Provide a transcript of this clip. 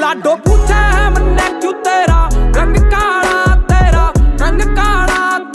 लाडो पूछे है मन्ने क्यों तेरा रंग का